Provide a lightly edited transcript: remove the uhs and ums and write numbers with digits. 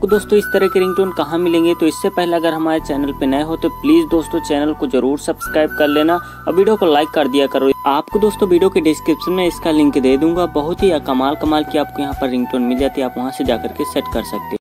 आपको दोस्तों इस तरह के रिंगटोन कहाँ मिलेंगे, तो इससे पहले अगर हमारे चैनल पे नए हो तो प्लीज दोस्तों चैनल को जरूर सब्सक्राइब कर लेना और वीडियो को लाइक कर दिया करो। आपको दोस्तों वीडियो के डिस्क्रिप्शन में इसका लिंक दे दूंगा। बहुत ही कमाल की आपको यहाँ पर रिंगटोन मिल जाती है, आप वहाँ से जाकर के सेट कर सकते हैं।